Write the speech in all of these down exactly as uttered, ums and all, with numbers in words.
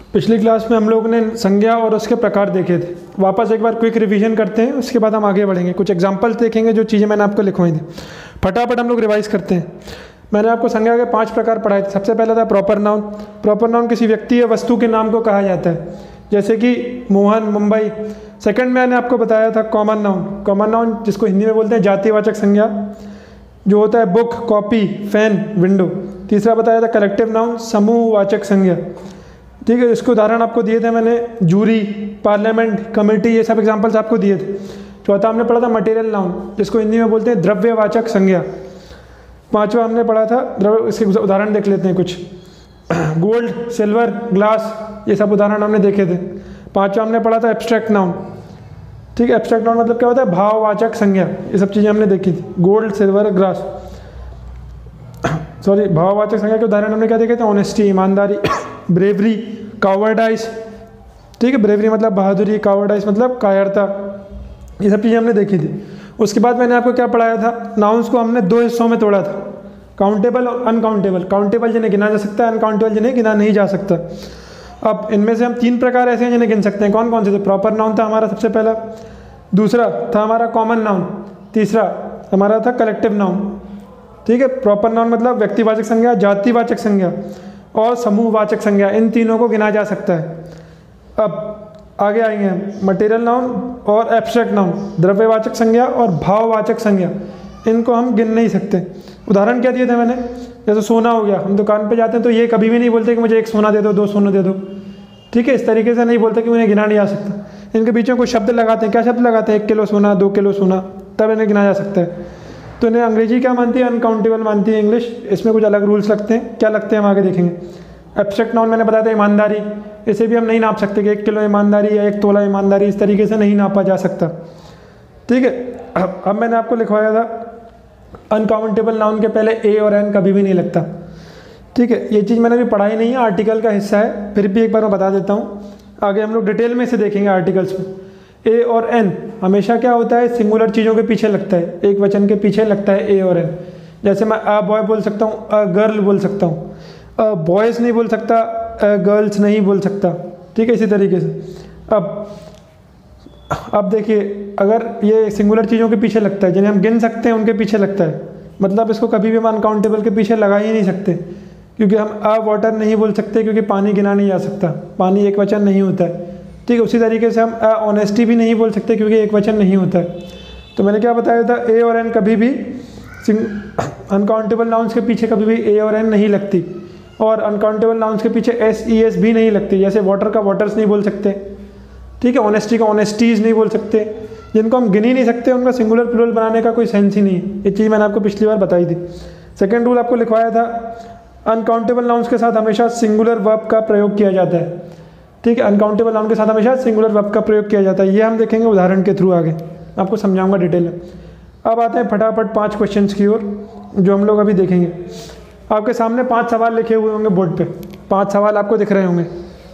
पिछली क्लास में हम लोग ने संज्ञा और उसके प्रकार देखे थे। वापस एक बार क्विक रिवीजन करते हैं, उसके बाद हम आगे बढ़ेंगे। कुछ एग्जांपल्स देखेंगे जो चीज़ें मैंने आपको लिखवाई थी। फटाफट हम लोग रिवाइज करते हैं। मैंने आपको संज्ञा के पांच प्रकार पढ़ाए थे। सबसे पहला था प्रॉपर नाउन। प्रॉपर नाउन किसी व्यक्ति या वस्तु के नाम को कहा जाता है, जैसे कि मोहन, मुंबई। सेकंड मैंने आपको बताया था कॉमन नाउन। कॉमन नाउन जिसको हिंदी में बोलते हैं जातिवाचक संज्ञा, जो होता है बुक, कॉपी, फैन, विंडो। तीसरा बताया था कलेक्टिव नाउन, समूहवाचक संज्ञा। ठीक है, इसके उदाहरण आपको दिए थे मैंने, जूरी, पार्लियामेंट, कमेटी, ये सब एग्जांपल्स आपको दिए थे। चौथा हमने पढ़ा था मटेरियल नाउन, जिसको हिंदी में बोलते हैं द्रव्यवाचक संज्ञा। पांचवा हमने पढ़ा था द्रव्य, इसके उदाहरण देख लेते हैं कुछ। गोल्ड, सिल्वर, ग्लास, ये सब उदाहरण हमने देखे थे। पांचवा हमने पढ़ा था एब्स्ट्रैक्ट नाउन। ठीक है, एब्स्ट्रैक्ट नाउन मतलब क्या होता है, भाववाचक संज्ञा। ये सब चीज़ें हमने देखी थी, गोल्ड, सिल्वर, ग्लास। सॉरी, भाववाचक संज्ञा के उदाहरण हमने क्या देखे थे, ऑनेस्टी, ईमानदारी, ब्रेवरी, कावर्डाइज। ठीक है, ब्रेवरी मतलब बहादुरी, कावर्डाइज मतलब कायरता। ये सब चीज़ें हमने देखी थी। उसके बाद मैंने आपको क्या पढ़ाया था, नाउन्स को हमने दो हिस्सों में तोड़ा था, काउंटेबल और अनकाउंटेबल। काउंटेबल जिन्हें गिना जा सकता है, अनकाउंटेबल जिन्हें गिना नहीं जा सकता। अब इनमें से हम तीन प्रकार ऐसे हैं जिन्हें गिन सकते हैं। कौन कौन से थे? प्रॉपर नाउन था हमारा सबसे पहला, दूसरा था हमारा कॉमन नाउन, तीसरा हमारा था कलेक्टिव नाउन। ठीक है, प्रॉपर नाउन मतलब व्यक्तिवाचक संज्ञा, जातिवाचक संज्ञा और समूहवाचक संज्ञा, इन तीनों को गिना जा सकता है। अब आगे आएंगे हम, मटेरियल नाउन और एब्स्ट्रैक्ट नाउन, द्रव्यवाचक संज्ञा और भाववाचक संज्ञा, इनको हम गिन नहीं सकते। उदाहरण क्या दिए थे मैंने, जैसे सोना हो गया। हम दुकान पे जाते हैं तो ये कभी भी नहीं बोलते कि मुझे एक सोना दे दो, दो सोना दे दो। ठीक है, इस तरीके से नहीं बोलते कि उन्हें गिना नहीं जा सकता। इनके बीच में कोई शब्द लगाते हैं, क्या शब्द लगाते हैं, एक किलो सोना, दो किलो सोना, तब इन्हें गिना जा सकता है। तो इन्हें अंग्रेजी क्या मानती है, अनकाउंटेबल मानती है इंग्लिश। इसमें कुछ अलग रूल्स लगते हैं, क्या लगते हैं हम आगे देखेंगे। एब्स्ट्रैक्ट नाउन मैंने बताया था ईमानदारी, इसे भी हम नहीं नाप सकते कि एक किलो ईमानदारी या एक तोला ईमानदारी, इस तरीके से नहीं नापा जा सकता। ठीक है, अब अब मैंने आपको लिखवाया था अनकाउंटेबल नाउन के पहले ए और एन कभी भी नहीं लगता। ठीक है, ये चीज़ मैंने अभी पढ़ाई नहीं है, आर्टिकल का हिस्सा है, फिर भी एक बार मैं बता देता हूँ। आगे हम लोग डिटेल में इसे देखेंगे आर्टिकल्स में। ए और एन हमेशा क्या होता है, सिंगुलर चीज़ों के पीछे लगता है, एक वचन के पीछे लगता है ए और एन। जैसे मैं अ बॉय बोल सकता हूँ, अ गर्ल बोल सकता हूँ, अ बॉयज़ नहीं बोल सकता, अ गर्ल्स नहीं बोल सकता। ठीक है, इसी तरीके से। अब अब देखिए, अगर ये सिंगुलर चीज़ों के पीछे लगता है, जिन्हें हम गिन सकते हैं उनके पीछे लगता है, मतलब इसको कभी भी हम अनकाउंटेबल के पीछे लगा ही नहीं सकते। क्योंकि हम अ वाटर नहीं बोल सकते, क्योंकि पानी गिना नहीं जा सकता, पानी एक वचन नहीं होता है। ठीक है, उसी तरीके से हम अ ऑनेस्टी भी नहीं बोल सकते, क्योंकि एक वचन नहीं होता है। तो मैंने क्या बताया था, ए और एन कभी भी अनकाउंटेबल नाउन्स के पीछे कभी भी ए और एन नहीं लगती, और अनकाउंटेबल नाउन्स के पीछे एस ई एस भी नहीं लगती। जैसे वाटर का वाटर्स नहीं बोल सकते। ठीक है, ऑनेस्टी का ऑनेस्टीज नहीं बोल सकते। जिनको हम गिन ही नहीं सकते, उनका सिंगुलर प्लूरल बनाने का कोई सेंस ही नहीं है। ये चीज़ मैंने आपको पिछली बार बताई थी। सेकेंड रूल आपको लिखवाया था, अनकाउंटेबल नाउन्स के साथ हमेशा सिंगुलर वर्ब का प्रयोग किया जाता है। ठीक है, अनकाउंटेबल नाउन के साथ हमेशा सिंगुलर वर्ब का प्रयोग किया जाता है। ये हम देखेंगे उदाहरण के थ्रू, आगे आपको समझाऊंगा डिटेल में। अब आते हैं फटाफट पांच क्वेश्चंस की ओर, जो हम लोग अभी देखेंगे। आपके सामने पांच सवाल लिखे हुए होंगे बोर्ड पे, पांच सवाल आपको दिख रहे होंगे।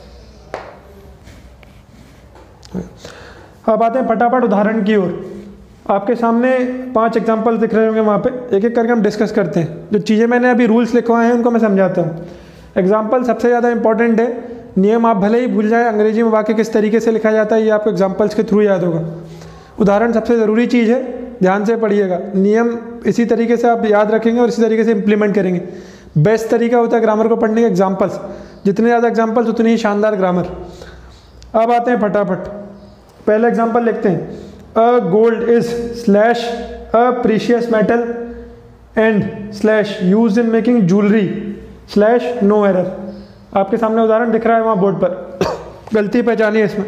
अब आते हैं फटाफट उदाहरण की ओर। आपके सामने पांच एग्जाम्पल दिख रहे होंगे, वहाँ पे एक एक करके हम डिस्कस करते हैं। जो चीज़ें मैंने अभी रूल्स लिखवाए हैं उनको मैं समझाता हूँ। एग्जाम्पल सबसे ज़्यादा इंपॉर्टेंट है। नियम आप भले ही भूल जाएं, अंग्रेजी में वाक्य किस तरीके से लिखा जाता है ये आपको एग्जाम्पल्स के थ्रू याद होगा। उदाहरण सबसे ज़रूरी चीज़ है, ध्यान से पढ़िएगा। नियम इसी तरीके से आप याद रखेंगे और इसी तरीके से इम्प्लीमेंट करेंगे। बेस्ट तरीका होता है ग्रामर को पढ़ने के एग्जाम्पल्स। जितने ज़्यादा एग्जाम्पल्स उतनी ही शानदार ग्रामर। अब आते हैं फटाफट, पहला एग्जाम्पल लिखते हैं। A gold is slash a precious metal and slash use in making jewellery slash no error. आपके सामने उदाहरण दिख रहा है वहाँ बोर्ड पर। गलती पहचानिए इसमें।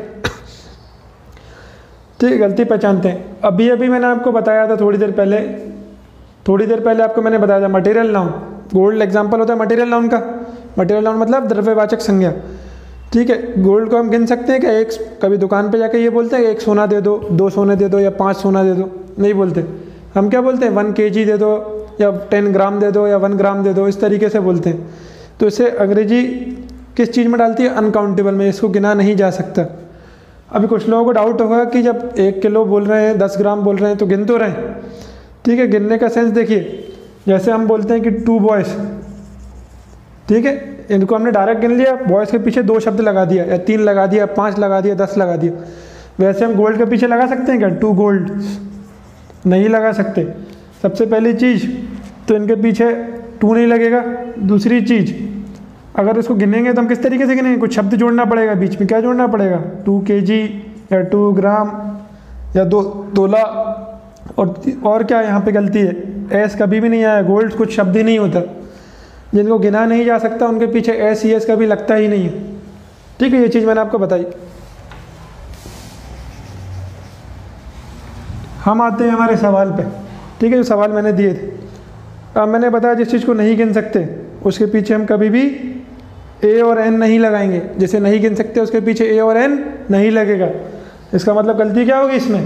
ठीक है, गलती पहचानते हैं। अभी अभी मैंने आपको बताया था थोड़ी देर पहले, थोड़ी देर पहले आपको मैंने बताया था मटेरियल नाउन। गोल्ड एग्जाम्पल होता है मटेरियल नाउन का। मटेरियल नाउन मतलब द्रव्यवाचक संज्ञा। ठीक है, गोल्ड को हम गिन सकते हैं कि एक, कभी दुकान पे जाके ये बोलते हैं कि एक सोना दे दो, दो सोने दे दो या पाँच सोना दे दो, नहीं बोलते। हम क्या बोलते हैं, वन के जी दे दो या टेन ग्राम दे दो या वन ग्राम दे दो, इस तरीके से बोलते हैं। तो इसे अंग्रेजी किस चीज़ में डालती है, अनकाउंटेबल में। इसको गिना नहीं जा सकता। अभी कुछ लोगों को डाउट होगा कि जब एक किलो बोल रहे हैं, दस ग्राम बोल रहे हैं, तो गिन तो रहे हैं। ठीक है, गिनने का सेंस देखिए। जैसे हम बोलते हैं कि टू बॉयज़, ठीक है, इनको हमने डायरेक्ट गिन लिया, बॉयज़ के पीछे दो शब्द लगा दिया, या तीन लगा दिया, पाँच लगा दिया, दस लगा दिया। वैसे हम गोल्ड के पीछे लगा सकते हैं क्या? टू गोल्ड नहीं लगा सकते। सबसे पहली चीज़ तो इनके पीछे टू नहीं लगेगा। दूसरी चीज़, अगर इसको गिनेंगे तो हम किस तरीके से गिनेंगे? कुछ शब्द जोड़ना पड़ेगा बीच में। क्या जोड़ना पड़ेगा? टू के जी या टू ग्राम या दो तोला। और और क्या यहाँ पे गलती है? एस कभी भी नहीं आया, गोल्ड कुछ शब्द ही नहीं होता। जिनको गिना नहीं जा सकता उनके पीछे एस ई एस कभी लगता ही नहीं है। ठीक है, ये चीज़ मैंने आपको बताई। हम आते हैं हमारे सवाल पे। ठीक है, जो सवाल मैंने दिए थे, अब मैंने बताया जिस चीज़ को नहीं गिन सकते उसके पीछे हम कभी भी ए और एन नहीं लगाएंगे। जैसे नहीं गिन सकते उसके पीछे ए और एन नहीं लगेगा। इसका मतलब गलती क्या होगी इसमें?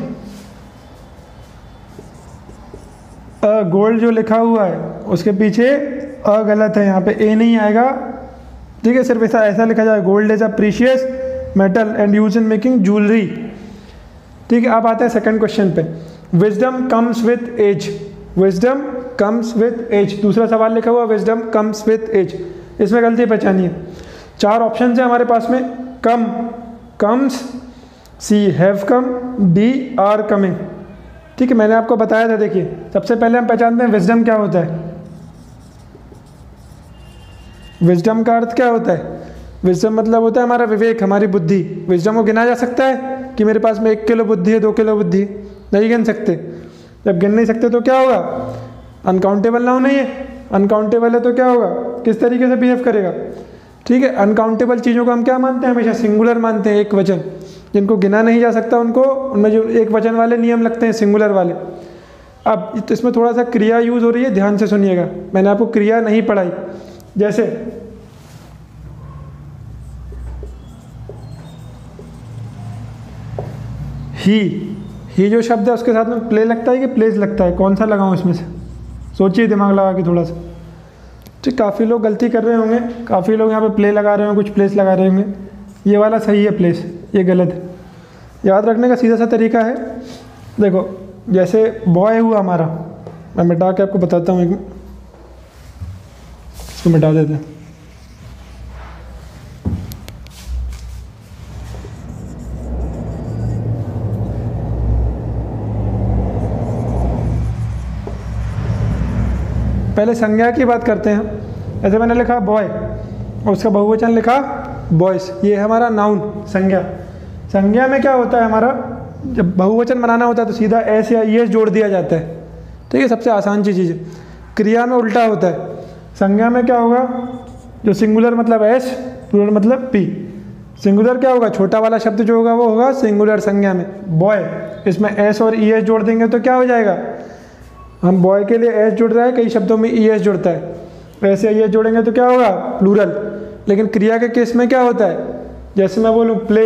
अ गोल्ड जो लिखा हुआ है उसके पीछे अ गलत है, यहाँ पे ए नहीं आएगा। ठीक है, सिर्फ ऐसा ऐसा लिखा जाए, gold is a precious metal and use in making jewellery. ठीक है, अब आते हैं सेकंड क्वेश्चन पे। Wisdom comes with age. Wisdom comes with age, दूसरा सवाल लिखा हुआ विजडम कम्स विथ एज। इसमें गलती पहचानिए। चार ऑप्शन है हमारे पास में। Come, comes, C have come, D are coming. ठीक है, मैंने आपको बताया था। देखिए, सबसे पहले हम पहचानते हैं विजडम क्या होता है। विजडम का अर्थ क्या होता है? विजडम मतलब होता है हमारा विवेक, हमारी बुद्धि। विजडम को गिना जा सकता है कि मेरे पास में एक किलो बुद्धि है, दो किलो बुद्धि है? नहीं गिन सकते। जब गिन नहीं सकते तो क्या होगा? अनकाउंटेबल नाउन नहीं है। अनकाउंटेबल है तो क्या होगा? किस तरीके से बिहेव करेगा? ठीक है, अनकाउंटेबल चीज़ों को हम क्या मानते हैं? हमेशा सिंगुलर मानते हैं, एक वचन। जिनको गिना नहीं जा सकता उनको, उनमें जो एक वचन वाले नियम लगते हैं, सिंगुलर वाले। अब तो इसमें थोड़ा सा क्रिया यूज़ हो रही है, ध्यान से सुनिएगा। मैंने आपको क्रिया नहीं पढ़ाई। जैसे ही, ही जो शब्द है उसके साथ में प्ले लगता है कि प्लेस लगता है? कौन सा लगाऊं इसमें से? सोचिए दिमाग लगा के थोड़ा सा। ठीक, काफ़ी लोग गलती कर रहे होंगे। काफ़ी लोग यहाँ पे प्ले लगा रहे होंगे, कुछ प्लेस लगा रहे होंगे। ये वाला सही है प्लेस, ये गलत है। याद रखने का सीधा सा तरीका है। देखो, जैसे बॉय हुआ हमारा, मैं मिटा के आपको बताता हूँ। एक इसको मिटा देते हैं। पहले संज्ञा की बात करते हैं। ऐसे मैंने लिखा बॉय और उसका बहुवचन लिखा बॉयस। ये है हमारा नाउन, संज्ञा। संज्ञा में क्या होता है हमारा? जब बहुवचन बनाना होता है तो सीधा एस या ई एस जोड़ दिया जाता है। ठीक है, सबसे आसान सी चीज़ है। क्रिया में उल्टा होता है। संज्ञा में क्या होगा? जो सिंगुलर मतलब एस, प्लूरल मतलब पी। सिंगुलर क्या होगा? छोटा वाला शब्द जो होगा वो होगा सिंगुलर संज्ञा में, बॉय। इसमें एस और ई एस जोड़ देंगे तो क्या हो जाएगा? हम बॉय के लिए एस जुड़ रहा है, कई शब्दों में ई एस जुड़ता है। वैसे ई एस जोड़ेंगे तो क्या होगा? प्लूरल। लेकिन क्रिया के केस में क्या होता है? जैसे मैं बोलूँ प्ले,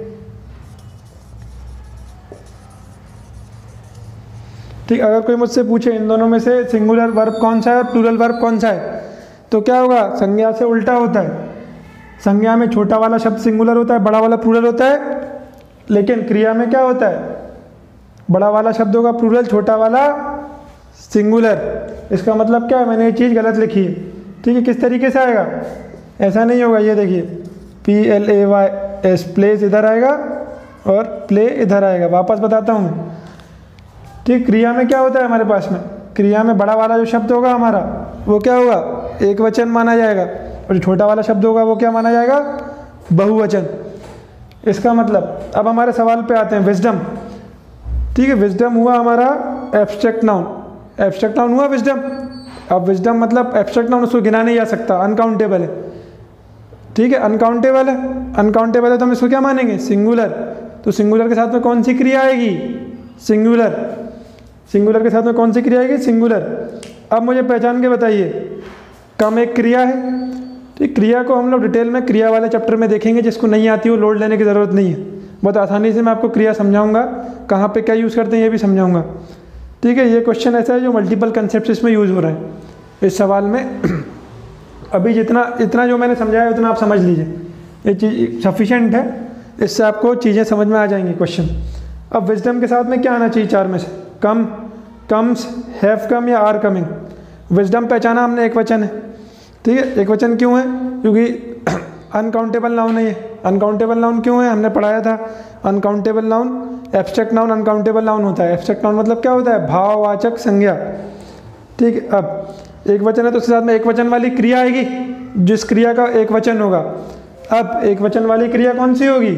ठीक, अगर कोई मुझसे पूछे इन दोनों में से सिंगुलर वर्ब कौन सा है और प्लूरल वर्ब कौन सा है, तो क्या होगा? संज्ञा से उल्टा होता है। संज्ञा में छोटा वाला शब्द सिंगुलर होता है, बड़ा वाला प्लूरल होता है। लेकिन क्रिया में क्या होता है? बड़ा वाला शब्द होगा प्लूरल, छोटा वाला सिंगुलर। इसका मतलब क्या है? मैंने ये चीज़ गलत लिखी है। ठीक है, किस तरीके से आएगा? ऐसा नहीं होगा। ये देखिए, P L A Y S, plays इधर आएगा और प्ले इधर आएगा। वापस बताता हूँ मैं। ठीक, क्रिया में क्या होता है हमारे पास में? क्रिया में बड़ा वाला जो शब्द होगा हमारा वो क्या होगा? एक वचन माना जाएगा। और जो छोटा वाला शब्द होगा वो क्या माना जाएगा? बहुवचन। इसका मतलब अब हमारे सवाल पे आते हैं, विजडम। ठीक है, विजडम हुआ हमारा एब्स्ट्रैक्ट नाउन। एब्स्ट्रैक्ट नाउन हुआ विजडम। अब विजडम मतलब एब्स्ट्रैक्ट नाउन, उसको गिना नहीं जा सकता, अनकाउंटेबल है। ठीक है, अनकाउंटेबल है। अनकाउंटेबल है तो हम इसको क्या मानेंगे? सिंगुलर। तो सिंगुलर के साथ में कौन सी क्रिया आएगी? सिंगुलर। सिंगुलर के साथ में कौन सी क्रिया आएगी? सिंगुलर। अब मुझे पहचान के बताइए, कम एक क्रिया है। ठीक, क्रिया को हम लोग डिटेल में क्रिया वाले चैप्टर में देखेंगे। जिसको नहीं आती हो लोड लेने की ज़रूरत नहीं है, बहुत आसानी से मैं आपको क्रिया समझाऊंगा, कहाँ पे क्या यूज़ करते हैं ये भी समझाऊंगा। ठीक है, ये क्वेश्चन ऐसा है जो मल्टीपल कंसेप्ट इसमें यूज़ हो रहे हैं इस सवाल में। अभी जितना इतना जो मैंने समझाया उतना आप समझ लीजिए, ये चीज़ सफिशेंट है। इससे आपको चीज़ें समझ में आ जाएंगी क्वेश्चन। अब विजडम के साथ में क्या आना चाहिए? चार में से कम, कम्स, हैव कम या आर कमिंग। विजडम पहचाना हमने, एक वचन है। ठीक है, एक वचन क्यों है? क्योंकि अनकाउंटेबल नाउन है ये। अनकाउंटेबल नाउन क्यों है, हमने पढ़ाया था uncountable noun, abstract noun uncountable noun होता है। एब्स्ट्रैक्ट नाउन मतलब क्या होता है, भाववाचक संज्ञा। ठीक है, अब एक वचन है तो उसके साथ में एक वचन वाली क्रिया आएगी, जिस क्रिया का एक वचन होगा। अब एक वचन वाली क्रिया कौन सी होगी,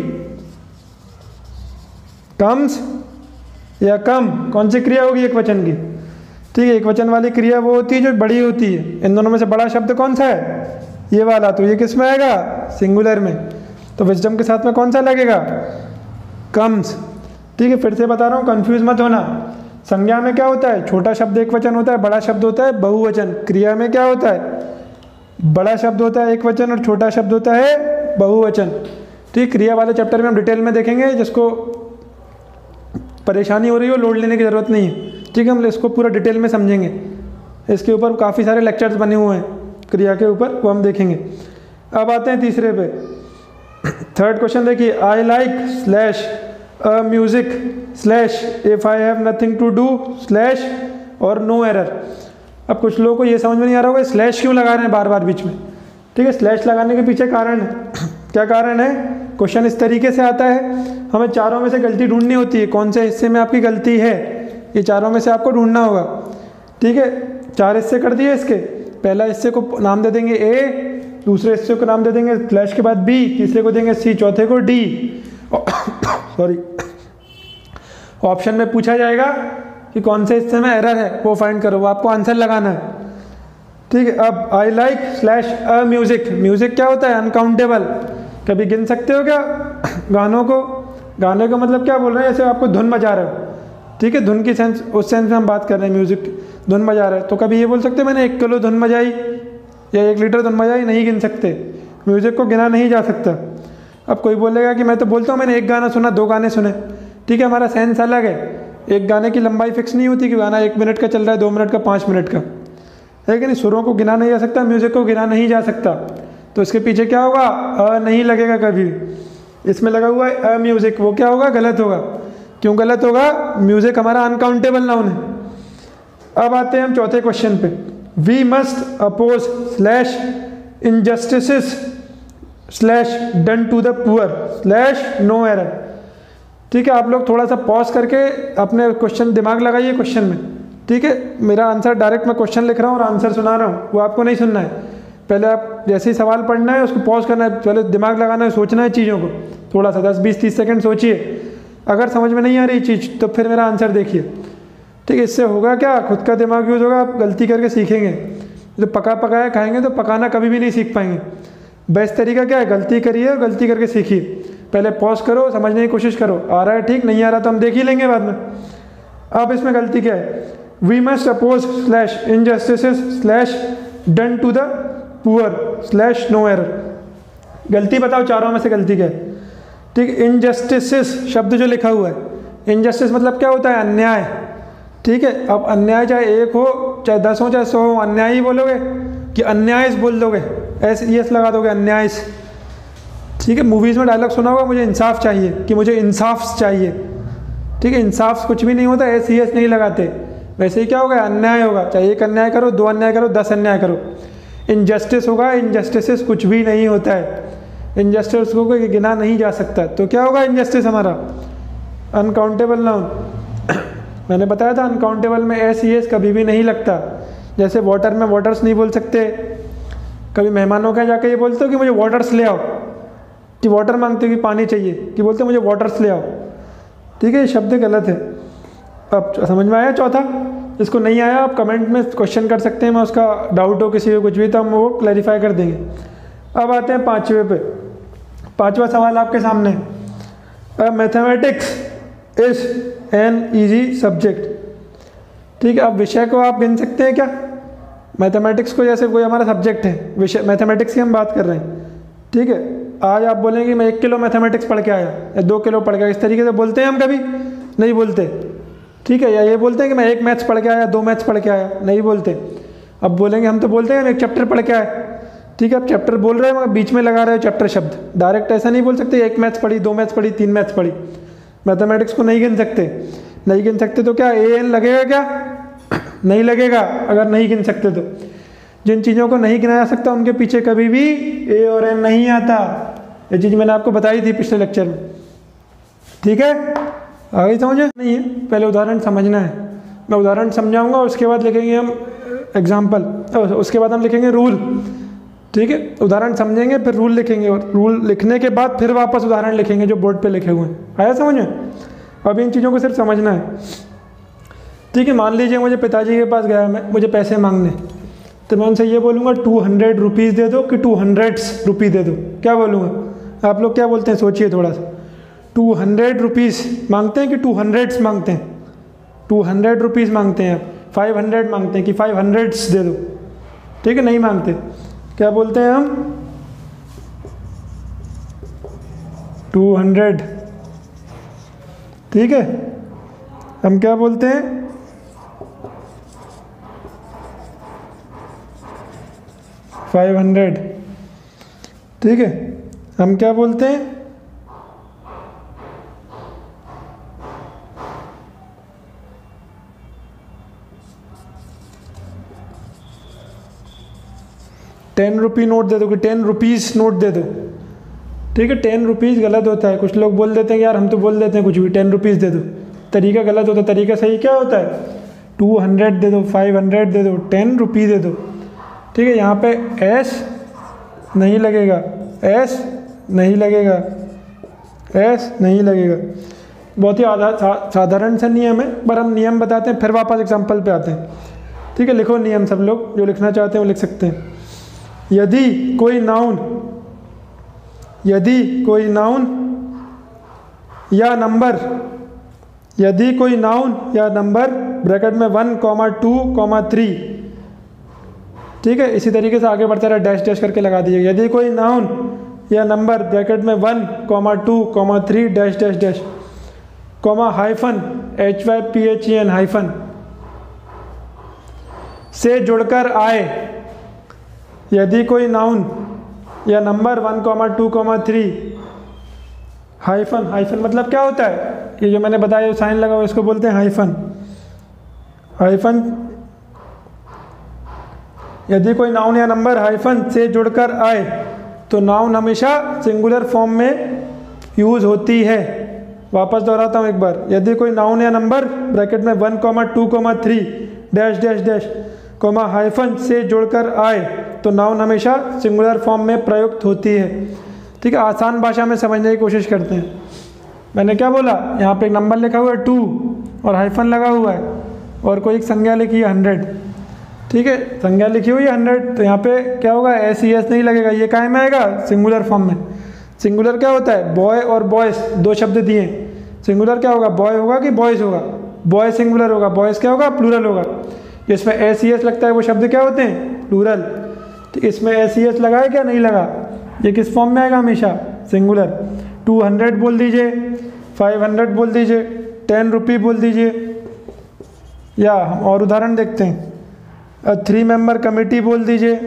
कम्स या कम, कौन सी क्रिया होगी एक वचन की। ठीक है, एक वचन वाली क्रिया वो होती है जो बड़ी होती है। इन दोनों में से बड़ा शब्द कौन सा है, ये वाला, तो ये किस में आएगा, सिंगुलर में। तो विजडम के साथ में कौन सा लगेगा, कम्स। ठीक है, फिर से बता रहा हूँ, कंफ्यूज मत होना। संज्ञा में क्या होता है, छोटा शब्द एक वचन होता है, बड़ा शब्द होता है बहुवचन। क्रिया में क्या होता है, बड़ा शब्द होता है एक वचन और छोटा शब्द होता है बहुवचन। ठीक, क्रिया वाले चैप्टर में हम डिटेल में देखेंगे, जिसको परेशानी हो रही हो लोड लेने की ज़रूरत नहीं है। ठीक है, हम इसको पूरा डिटेल में समझेंगे, इसके ऊपर काफ़ी सारे लेक्चर्स बने हुए हैं क्रिया के ऊपर, वो हम देखेंगे। अब आते हैं तीसरे पे, थर्ड क्वेश्चन देखिए, I like slash a music slash if I have nothing to do slash और नो एरर। अब कुछ लोगों को ये समझ में नहीं आ रहा होगा स्लैश क्यों लगा रहे हैं बार बार बीच में। ठीक है, स्लैश लगाने के पीछे कारण है। क्या कारण है, क्वेश्चन इस तरीके से आता है, हमें चारों में से गलती ढूंढनी होती है, कौन से हिस्से में आपकी गलती है, ये चारों में से आपको ढूंढना होगा। ठीक है, चार हिस्से कर दिए इसके, पहला हिस्से को नाम दे देंगे ए, दूसरे हिस्से को नाम दे देंगे स्लैश के बाद बी, तीसरे को देंगे सी, चौथे को डी। सॉरी, ऑप्शन में पूछा जाएगा कि कौन से हिस्से में एरर है, वो फाइंड करो, वो आपको आंसर लगाना है। ठीक है, अब I like slash a music, music क्या होता है, अनकाउंटेबल। कभी गिन सकते हो क्या गानों को, गाने का मतलब क्या बोल रहे हैं, जैसे आपको धुन बजा रहे हो। ठीक है, धुन की सेंस, उस सेंस में हम बात कर रहे हैं, म्यूजिक धुन बजा रहे हैं, तो कभी ये बोल सकते हो मैंने एक किलो धुन बजाई या एक लीटर धुन बजाई, नहीं गिन सकते, म्यूजिक को गिना नहीं जा सकता। अब कोई बोलेगा कि मैं तो बोलता हूँ मैंने एक गाना सुना, दो गाने सुने। ठीक है, हमारा सेंस अलग है, एक गाने की लंबाई फिक्स नहीं होती कि गाना एक मिनट का चल रहा है, दो मिनट का, पाँच मिनट का, है कि नहीं। सुरों को गिना नहीं जा सकता, म्यूजिक को गिना नहीं जा सकता, तो इसके पीछे क्या होगा, अ नहीं लगेगा कभी। इसमें लगा हुआ है अ म्यूजिक, वो क्या होगा, गलत होगा। क्यों गलत होगा, म्यूजिक हमारा अनकाउंटेबल नाउन है। अब आते हैं हम चौथे क्वेश्चन पे, we must oppose slash injustices slash done to the poor slash no error. ठीक है, आप लोग थोड़ा सा पॉज करके अपने क्वेश्चन दिमाग लगाइए क्वेश्चन में। ठीक है, मेरा आंसर डायरेक्ट मैं क्वेश्चन लिख रहा हूँ और आंसर सुना रहा हूँ, वो आपको नहीं सुनना है। पहले आप जैसे ही सवाल पढ़ना है उसको पॉज करना है, पहले दिमाग लगाना है, सोचना है चीज़ों को, थोड़ा सा दस बीस तीस सेकंड सोचिए। अगर समझ में नहीं आ रही चीज़ तो फिर मेरा आंसर देखिए। ठीक है, इससे होगा क्या, खुद का दिमाग यूज़ होगा, आप गलती करके सीखेंगे। जो पका पकाया खाएंगे तो पकाना कभी भी नहीं सीख पाएंगे। बेस्ट तरीका क्या है, गलती करिए और गलती करके सीखिए। पहले पॉज करो, समझने की कोशिश करो, आ रहा है ठीक, नहीं आ रहा तो हम देख ही लेंगे बाद में। अब इसमें गलती क्या है, we must oppose slash injustices slash done to the poor slash no error. गलती बताओ चारों में से गलती क्या है। ठीक, इनजस्टिसेस शब्द जो लिखा हुआ है, इनजस्टिस मतलब क्या होता है, अन्याय। ठीक है, अब अन्याय चाहे एक हो चाहे दस हो चाहे सौ हो, अन्याय ही बोलोगे कि अन्याय बोल दोगे, ऐसे यस लगा दोगे, अन्याय। ठीक है, मूवीज़ में डायलॉग सुना होगा, मुझे इंसाफ चाहिए, कि मुझे इंसाफ चाहिए। ठीक है, इंसाफ कुछ भी नहीं होता, एस यस नहीं लगाते। वैसे ही क्या होगा, अन्याय होगा, चाहे एक अन्याय करो, दो अन्याय करो, दस अन्याय करो। इनजस्टिस होगा, इनजस्टिस कुछ भी नहीं होता है, इनजस्टिस को कोई गिना नहीं जा सकता। तो क्या होगा इनजस्टिस हमारा, अनकाउंटेबल नाउन। मैंने बताया था अनकाउंटेबल में एस यस कभी भी नहीं लगता। जैसे वाटर में वाटर्स नहीं बोल सकते, कभी मेहमानों के जाके ये बोलते हो कि मुझे वाटर्स ले आओ, कि वाटर मांगते हो कि पानी चाहिए, कि बोलते हो मुझे वाटर्स ले आओ। ठीक है, ये शब्द गलत है। अब समझ में आया चौथा, इसको नहीं आया आप कमेंट में क्वेश्चन कर सकते हैं, मैं उसका डाउट हो किसी को कुछ भी तो हम वो क्लैरिफाई कर देंगे। अब आते हैं पाँचवें पे, पांचवा सवाल आपके सामने, mathematics is an easy subject. ठीक है, अब विषय को आप गिन सकते हैं क्या, मैथमेटिक्स को, जैसे कोई हमारा सब्जेक्ट है, विषय मैथमेटिक्स की हम बात कर रहे हैं। ठीक है, आज आप बोलेंगे मैं एक किलो मैथमेटिक्स पढ़ के आया या दो किलो पढ़ के आया, इस तरीके से बोलते हैं हम, कभी नहीं बोलते। ठीक है, या ये बोलते हैं कि मैं एक मैथ्स पढ़ के आया, दो मैथ्स पढ़ के आया, नहीं बोलते। अब बोलेंगे हम तो बोलते हैं हम एक चैप्टर पढ़ के आए। ठीक है, आप चैप्टर बोल रहे हैं मगर बीच में लगा रहे हो चैप्टर शब्द, डायरेक्ट ऐसा नहीं बोल सकते एक मैथ्स पढ़ी, दो मैथ्स पढ़ी, तीन मैथ्स पढ़ी। मैथमेटिक्स को नहीं गिन सकते, नहीं गिन सकते तो क्या ए एन लगेगा क्या, नहीं लगेगा अगर नहीं गिन सकते तो। जिन चीज़ों को नहीं गिना जा सकता उनके पीछे कभी भी ए और एन नहीं आता। ये चीज़ मैंने आपको बताई थी पिछले लेक्चर में, ठीक है। आगे समझे नहीं है, पहले उदाहरण समझना है। मैं उदाहरण समझाऊंगा, उसके बाद लिखेंगे हम एग्जाम्पल, उसके बाद हम लिखेंगे रूल, ठीक है। उदाहरण समझेंगे फिर रूल लिखेंगे, और रूल लिखने के बाद फिर वापस उदाहरण लिखेंगे जो बोर्ड पे लिखे हुए हैं। आया समझ में? अब इन चीज़ों को सिर्फ समझना है, ठीक है। मान लीजिए मुझे पिताजी के पास गया, मैं मुझे पैसे मांगने, तो मैं उनसे ये बोलूँगा टू हंड्रेड रुपीज़ दे दो कि टू हंड्रेड्स रुपी दे दो, क्या बोलूँगा? आप लोग क्या बोलते हैं, सोचिए थोड़ा सा। टू हंड्रेड रुपीज़ मांगते हैं कि टू हंड्रेड्स मांगते हैं? टू हंड्रेड रुपीज़ मांगते हैं। फाइव हंड्रेड मांगते हैं कि फाइव हंड्रेड्स दे दो, ठीक है। नहीं मांगते, क्या बोलते हैं हम? टू हंड्रेड, ठीक है। हम क्या बोलते हैं? फाइव हंड्रेड, ठीक है। हम क्या बोलते हैं? टेन रुपी नोट दे दो कि टेन रुपीज़ नोट दे दो, ठीक है। टेन रुपीज़ गलत होता है, कुछ लोग बोल देते हैं यार हम तो बोल देते हैं कुछ भी, टेन रुपीज़ दे दो, तरीका गलत होता है। तरीका सही क्या होता है? टू हंड्रेड दे दो, फाइव हंड्रेड दे दो, टेन रुपी दे दो, ठीक है। यहाँ पे एस नहीं लगेगा, एस नहीं लगेगा, एस नहीं लगेगा। बहुत ही आधा सा, साधारण सा नियम है, पर हम नियम बताते हैं फिर वापस एग्जाम्पल पे आते हैं, ठीक है। लिखो नियम, सब लोग जो लिखना चाहते हैं वो लिख सकते हैं। यदि कोई नाउन यदि कोई नाउन या नंबर यदि कोई नाउन या नंबर ब्रैकेट में one comma two comma three, ठीक है। इसी तरीके से आगे बढ़ते रहे, डैश डैश करके लगा दीजिए। यदि कोई नाउन या नंबर ब्रैकेट में one comma two comma three dash dash dash comma hyphen H Y P H E N hyphen से जुड़कर आए। यदि कोई नाउन या number one comma two comma three hyphen, hyphen मतलब क्या होता है? ये जो मैंने बताया साइन लगा हुआ इसको बोलते हैं हाइफन। हाइफन यदि कोई नाउन या नंबर हाइफन से जुड़कर आए तो नाउन हमेशा सिंगुलर फॉर्म में यूज़ होती है। वापस दोहराता हूँ एक बार। यदि कोई नाउन या नंबर ब्रैकेट में one comma two comma three dash dash dash comma hyphen से जुड़कर आए तो नाउन हमेशा सिंगुलर फॉर्म में प्रयुक्त होती है, ठीक है। आसान भाषा में समझने की कोशिश करते हैं। मैंने क्या बोला? यहाँ पे एक नंबर लिखा हुआ है टू और हाइफन लगा हुआ है, और कोई एक संज्ञा लिखी है हंड्रेड, ठीक है। संज्ञा लिखी हुई है हंड्रेड, तो यहाँ पे क्या होगा? एस ई एस नहीं लगेगा, ये काय में आएगा? सिंगुलर फॉर्म में। सिंगुलर क्या होता है? बॉय और बॉयज़ दो शब्द दिए, सिंगुलर क्या होगा? बॉय होगा कि बॉयज़ होगा? बॉय सिंगुलर होगा, बॉयज़ क्या होगा? प्लूरल होगा। जिसमें एस ई एस लगता है वो शब्द क्या होते हैं? प्लूरल। तो इसमें एस ई एस लगा है क्या? नहीं लगा। ये किस फॉर्म में आएगा? हमेशा सिंगुलर। टू हंड्रेड बोल दीजिए, फाइव हंड्रेड बोल दीजिए, टेन रुपी बोल दीजिए, या हम और उदाहरण देखते हैं। थ्री मेंबर कमेटी बोल दीजिए,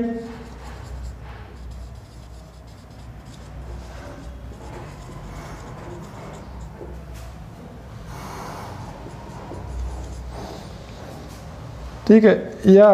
ठीक है। या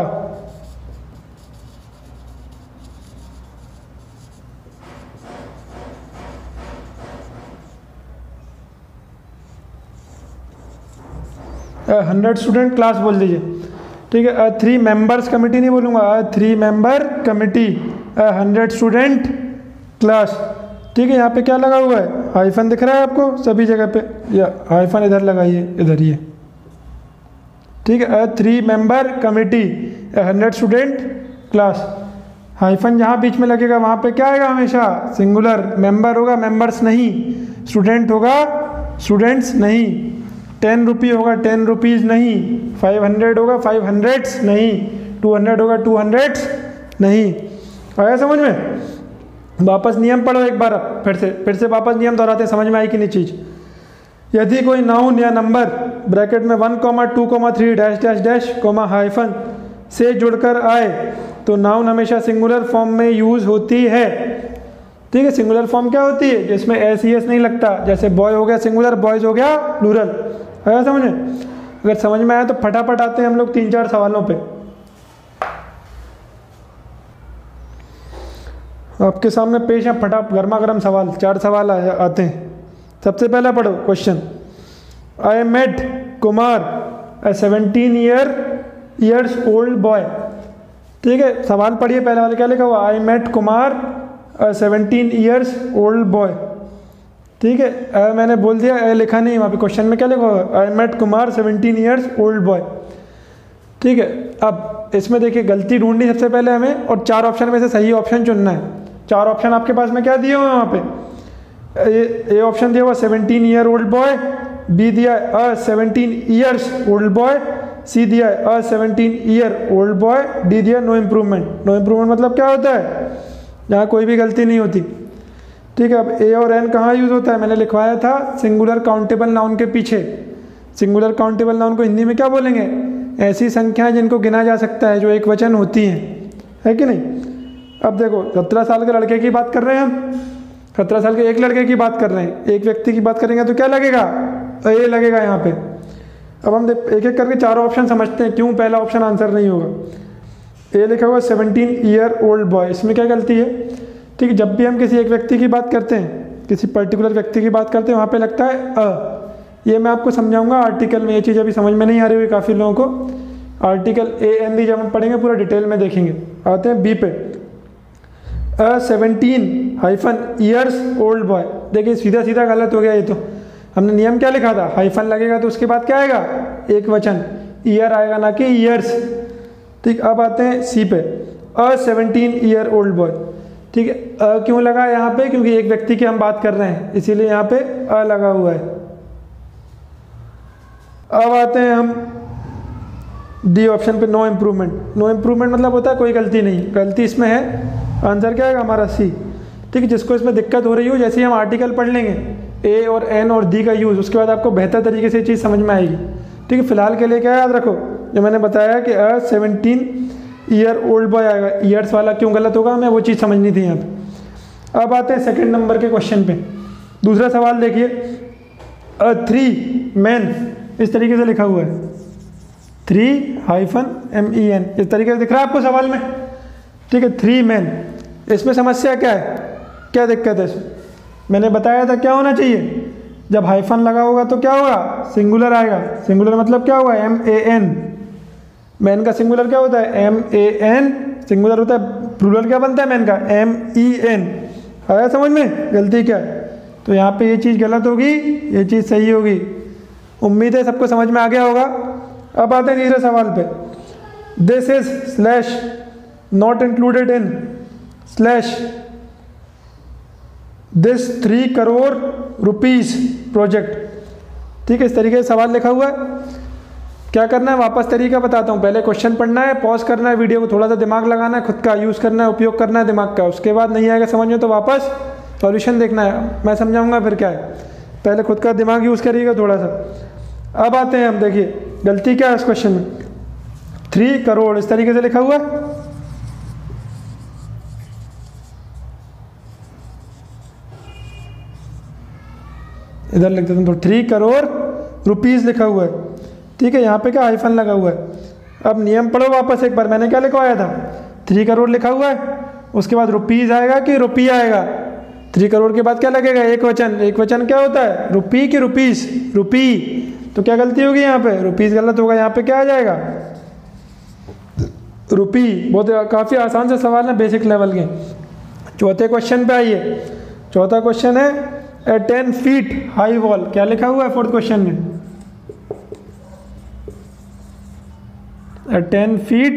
हंड्रेड स्टूडेंट क्लास बोल दीजिए, ठीक है। थ्री मेंबर्स कमेटी नहीं बोलूँगा, three member committee, hundred student class, ठीक है। यहाँ पे क्या लगा हुआ है? हाइफन दिख रहा है आपको सभी जगह पे, या हाइफन इधर लगाइए, इधर ये, ठीक है। Three member committee, hundred student class, hyphen जहाँ बीच में लगेगा वहाँ पे क्या आएगा? हमेशा सिंगुलर। मेंबर होगा मेंबर्स नहीं, स्टूडेंट होगा स्टूडेंट्स नहीं, टेन रुपी होगा टेन रुपीज़ नहीं, फाइव हंड्रेड होगा फाइव हंड्रेड्स नहीं, टू हंड्रेड होगा टू हंड्रेड्स नहीं। आया समझ में? वापस नियम पढ़ो एक बार, फिर से फिर से वापस नियम दोहराते, समझ में आई कि नहीं चीज़। यदि कोई नाउन या नंबर ब्रैकेट में one comma two comma three dash dash dash comma hyphen से जुड़कर आए तो नाउन हमेशा सिंगुलर फॉर्म में यूज़ होती है, ठीक है। सिंगुलर फॉर्म क्या होती है? जिसमें एस ई एस नहीं लगता। जैसे बॉय हो गया सिंगुलर, बॉयज़ हो गया प्लूरल। आया समझ में? अगर समझ में आया तो फटाफट आते हैं हम लोग तीन चार सवालों पे। आपके सामने पेश है फटाफट गर्मा गर्म सवाल, चार सवाल आए आते हैं। सबसे पहला पढ़ो question. I met Kumar a seventeen year years old boy. ठीक है, सवाल पढ़िए पहले वाले क्या लिखा हुआ, I met Kumar a seventeen years old boy. ठीक है, आ, मैंने बोल दिया, ए लिखा नहीं वहाँ पे, क्वेश्चन में क्या लिखा हुआ, I met Kumar seventeen years old boy. ठीक है, अब इसमें देखिए गलती ढूंढनी सबसे पहले हमें, और चार ऑप्शन में से सही ऑप्शन चुनना है। चार ऑप्शन आपके पास में क्या दिए हुए हैं वहाँ पे, ए ऑप्शन दिया हुआ seventeen year old boy, B दिया a seventeen years old boy, C दिया a seventeen year old boy, D दिया नो इम्प्रूवमेंट। नो इम्प्रूवमेंट मतलब क्या होता है, जहाँ कोई भी गलती नहीं होती। ठीक है, अब ए और एन कहाँ यूज़ होता है, मैंने लिखवाया था सिंगुलर काउंटेबल नाउन के पीछे। सिंगुलर काउंटेबल नाउन को हिंदी में क्या बोलेंगे, ऐसी संख्याएं जिनको गिना जा सकता है, जो एक वचन होती हैं, है कि नहीं। अब देखो सत्रह साल के लड़के की बात कर रहे हैं हम, सत्रह साल के एक लड़के की बात कर रहे हैं, एक व्यक्ति की बात करेंगे तो क्या लगेगा, ए लगेगा यहाँ पे। अब हम एक एक करके चारों ऑप्शन समझते हैं, क्यों पहला ऑप्शन आंसर नहीं होगा। ए लिखा हुआ सेवनटीन ईयर ओल्ड बॉय, इसमें क्या गलती है। ठीक है, जब भी हम किसी एक व्यक्ति की बात करते हैं, किसी पर्टिकुलर व्यक्ति की बात करते हैं, वहाँ पे लगता है अ। ये मैं आपको समझाऊंगा आर्टिकल में, ये चीज़ अभी समझ में नहीं आ रही हुई काफ़ी लोगों को। आर्टिकल ए एन डी जब हम पढ़ेंगे पूरा डिटेल में देखेंगे। आते हैं बी पे, a seventeen hyphen years old boy. देखिए सीधा सीधा गलत हो गया ये तो। हमने नियम क्या लिखा था, हाइफन लगेगा तो उसके बाद क्या आएगा, एक वचन, ईयर आएगा ना कि ईयर्स। ठीक, अब आते हैं सी पे, a seventeen year old boy. ठीक है, अ क्यों लगा यहाँ पे, क्योंकि एक व्यक्ति की हम बात कर रहे हैं, इसीलिए यहाँ पे अ लगा हुआ है। अब आते हैं हम डी ऑप्शन पे, नो इम्प्रूवमेंट। नो इम्प्रूवमेंट मतलब होता है कोई गलती नहीं, गलती इसमें है, आंसर क्या आएगा हमारा सी। ठीक है, जिसको इसमें दिक्कत हो रही हो, जैसे ही हम आर्टिकल पढ़ लेंगे ए और एन और डी का यूज़, उसके बाद आपको बेहतर तरीके से ये चीज़ समझ में आएगी। ठीक है, फिलहाल के लिए क्या याद रखो, जो मैंने बताया कि a seventeen year old boy आएगा, ईयर्स वाला क्यों गलत होगा, हमें वो चीज़ समझनी थी यहाँ पे। अब आते हैं सेकंड नंबर के क्वेश्चन पे। दूसरा सवाल देखिए, अ थ्री मैन, इस तरीके से लिखा हुआ है, three hyphen M E N, इस तरीके से दिख रहा है आपको सवाल में। ठीक है, थ्री मैन, इसमें समस्या क्या है, क्या दिक्कत है इसमें। मैंने बताया था क्या होना चाहिए, जब हाइफन लगा होगा तो क्या होगा, सिंगुलर आएगा। सिंगुलर मतलब क्या होगा, एम ए एन। मैन का सिंगुलर क्या होता है, एम ए एन, सिंगुलर होता है। प्लूरल क्या बनता है मैन का, एम ई एन। आया समझ में, गलती क्या है। तो यहाँ पे ये चीज़ गलत होगी, ये चीज़ सही होगी। उम्मीद है सबको समझ में आ गया होगा। अब आते हैं तीसरे सवाल पे, this is slash not included in slash this three crore rupees project. ठीक है, इस तरीके से सवाल लिखा हुआ है। क्या करना है, वापस तरीका बताता हूँ। पहले क्वेश्चन पढ़ना है, पॉज करना है वीडियो को, थोड़ा सा दिमाग लगाना है, खुद का यूज़ करना है, उपयोग करना है दिमाग का। उसके बाद नहीं आएगा समझ में तो वापस सॉल्यूशन देखना है, मैं समझाऊंगा फिर क्या है। पहले खुद का दिमाग यूज़ करिएगा थोड़ा सा। अब आते हैं हम, देखिए गलती क्या है इस क्वेश्चन में, थ्री करोड़ इस तरीके से लिखा हुआ है। इधर लिख देता हूँ, तो थ्री करोड़ रुपीस लिखा हुआ है। ठीक है, यहाँ पे क्या हाइफन लगा हुआ है। अब नियम पढ़ो वापस एक बार, मैंने क्या लिखवाया था, थ्री करोड़ लिखा हुआ है, उसके बाद रुपीस आएगा कि रुपी आएगा। थ्री करोड़ के बाद क्या लगेगा, एक वचन। एक वचन क्या होता है, रुपी कि रुपीस, रुपी। तो क्या गलती होगी यहाँ पे, रुपीस गलत होगा, यहाँ पे क्या आ जाएगा, रुपी। बहुत काफ़ी आसान से सवाल है, बेसिक लेवल के। चौथे क्वेश्चन पे आइए। चौथा क्वेश्चन है, a ten feet high wall. क्या लिखा हुआ है फोर्थ क्वेश्चन में, a ten feet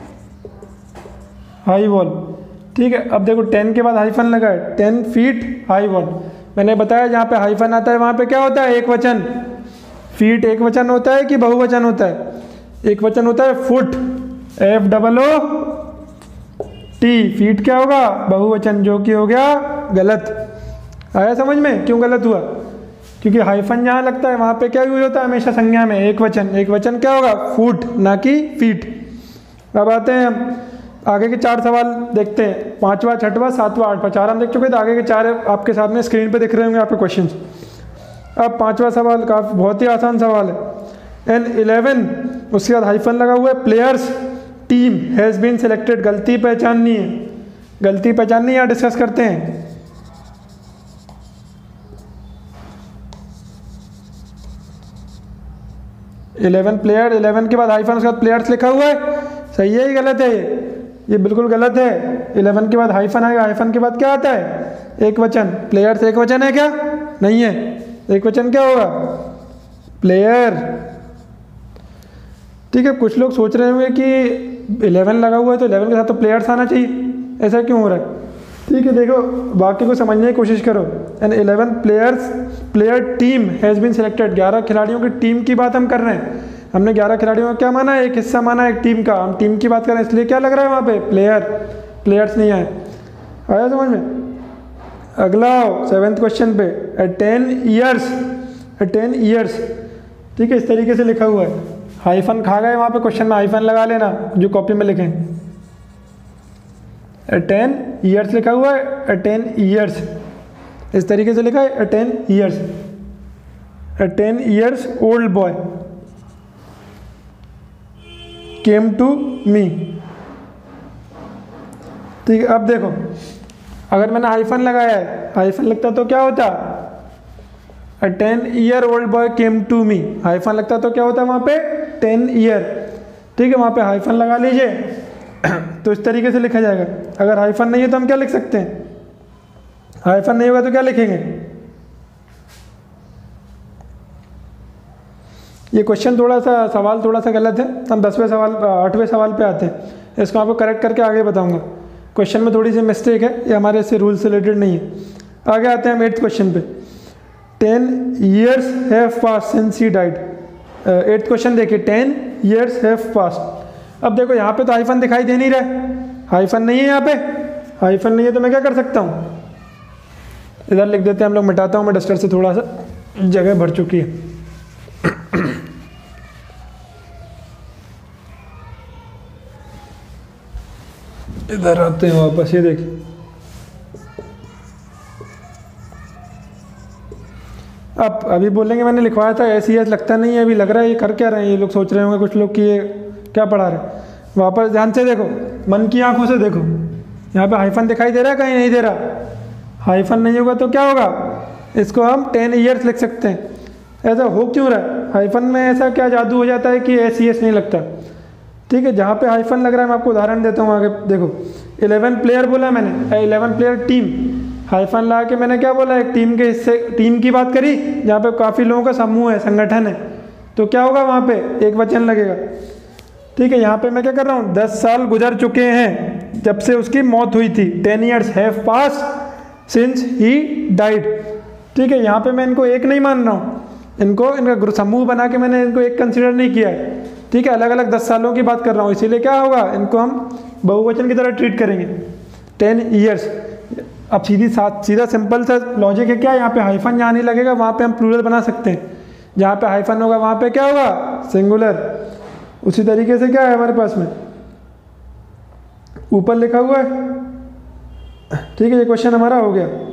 high wall. ठीक है, अब देखो टेन के बाद हाइफन लगा है, टेन फीट हाई वॉल। मैंने बताया जहाँ पे हाइफन आता है वहाँ पे क्या होता है, एक वचन। फीट एक वचन होता है कि बहुवचन होता है, एक वचन होता है foot, F double O T. Feet क्या होगा, बहुवचन, जो कि हो गया गलत। आया समझ में क्यों गलत हुआ, क्योंकि हाइफन जहाँ लगता है वहाँ पे क्या यूज होता है, हमेशा संज्ञा में एक वचन। एक वचन क्या होगा, फुट, ना कि फीट। अब आते हैं हम आगे के चार सवाल देखते हैं, पांचवा, छठवा, सातवां, आठवां। चार हम देख चुके थे, आगे के चार आपके सामने स्क्रीन पे दिख रहे होंगे आपके क्वेश्चंस। अब पांचवा सवाल काफी बहुत ही आसान सवाल है, एन इलेवन, उसके बाद हाइफन लगा हुआ है, players team has been selected. गलती पहचाननी है, गलती पहचाननी यहाँ डिस्कस करते हैं। इलेवन प्लेयर, इलेवन के बाद हाइफन, उसके बाद प्लेयर्स लिखा हुआ है, सही है, ये गलत है, ये ये बिल्कुल गलत है। इलेवन के बाद हाइफन आएगा, हाइफन के बाद क्या आता है, एक वचन। प्लेयर्स एक वचन है क्या, नहीं है, एक वचन क्या होगा, प्लेयर। ठीक है, कुछ लोग सोच रहे होंगे कि इलेवन लगा हुआ है तो इलेवन के साथ तो प्लेयर्स आना चाहिए, ऐसा क्यों हो रहा है। ठीक है, देखो वाक्य को समझने की कोशिश करो। An eleven players player team has been selected, ग्यारह खिलाड़ियों की टीम की बात हम कर रहे हैं। हमने ग्यारह खिलाड़ियों का क्या माना है, एक हिस्सा माना है एक टीम का, हम टीम की बात कर रहे हैं, इसलिए क्या लग रहा है वहाँ पे प्लेयर, प्लेयर्स नहीं आए। आया समझ में। अगला सेवेंथ क्वेश्चन पे, a ten years, a ten years, ठीक है, इस तरीके से लिखा हुआ है। हाइफन खा गए वहाँ पे, क्वेश्चन में हाइफन लगा लेना जो कॉपी में लिखें। ए टेन ईयर्स लिखा हुआ है, ए टेन ईयर्स इस तरीके से लिखा है, a ten years, a ten years old boy came to me. ठीक है, अब देखो अगर मैंने हाइफन लगाया है, हाइफन लगता तो क्या होता, a ten year old boy came to me, hyphen लगता तो क्या होता वहाँ पे, टेन ईयर। ठीक है, वहाँ पे हाइफन लगा लीजिए तो इस तरीके से लिखा जाएगा। अगर हाइफन नहीं है तो हम क्या लिख सकते हैं, हाइफन नहीं होगा तो क्या लिखेंगे। ये क्वेश्चन थोड़ा सा सवाल थोड़ा सा गलत है, हम दसवें सवाल आठवें सवाल पे आते हैं, इसको आपको करेक्ट करके आगे बताऊंगा। क्वेश्चन में थोड़ी सी मिस्टेक है, ये हमारे इससे रूल से रिलेटेड नहीं है। आगे आते हैं हम एट्थ क्वेश्चन पे। Ten years have pass since he died. Eighth question देखिए, टेन ईयर्स हैव पास। अब देखो यहाँ पे तो हाइफन दिखाई दे नहीं रहा, हाइफन नहीं है यहाँ पे, हाइफन नहीं है तो मैं क्या कर सकता हूँ, इधर लिख देते हैं हम लोग, मिटाता हूँ मैं डस्टर से, थोड़ा सा जगह भर चुकी है। इधर आते हैं वापस, ये देखिए अब अभी बोलेंगे मैंने लिखवाया था एस ई एस, लगता नहीं है, अभी लग रहा है ये कर क्या रहे हैं, ये लोग सोच रहे होंगे कुछ लोग कि ये क्या पढ़ा रहे हैं। वापस ध्यान से देखो, मन की आंखों से देखो, यहाँ पे हाइफन दिखाई दे रहा है, कहीं नहीं दे रहा, हाइफन नहीं होगा तो क्या होगा, इसको हम टेन ईयर्स लिख सकते हैं। ऐसा हो क्यों रहा है, हाइफन में ऐसा क्या जादू हो जाता है कि एस ई एस नहीं लगता। ठीक है, जहाँ पे हाइफन लग रहा है मैं आपको उदाहरण देता हूँ आगे देखो। इलेवन प्लेयर बोला मैंने, इलेवन प्लेयर टीम, हाइफन लगा के मैंने क्या बोला, एक टीम के हिस्से, टीम की बात करी जहाँ पे काफ़ी लोगों का समूह है, संगठन है, तो क्या होगा वहाँ पे एक वचन लगेगा। ठीक है, यहाँ पे मैं क्या कर रहा हूँ, दस साल गुजर चुके हैं जब से उसकी मौत हुई थी, ten years have passed since he died. ठीक है, यहाँ पे मैं इनको एक नहीं मान रहा हूँ, इनको इनका समूह बना के मैंने इनको एक कंसिडर नहीं किया है। ठीक है, अलग अलग दस सालों की बात कर रहा हूँ, इसीलिए क्या होगा, इनको हम बहुवचन की तरह ट्रीट करेंगे, टेन ईयर्स। अब सीधी साथ सीधा सिंपल सा लॉजिक है क्या, यहाँ पे हाइफन जहाँ नहीं लगेगा वहाँ पे हम प्लूरल बना सकते हैं, जहाँ पे हाइफन होगा वहाँ पे क्या होगा, सिंगुलर। उसी तरीके से क्या है हमारे पास में, ऊपर लिखा हुआ है। ठीक है, ये क्वेश्चन हमारा हो गया।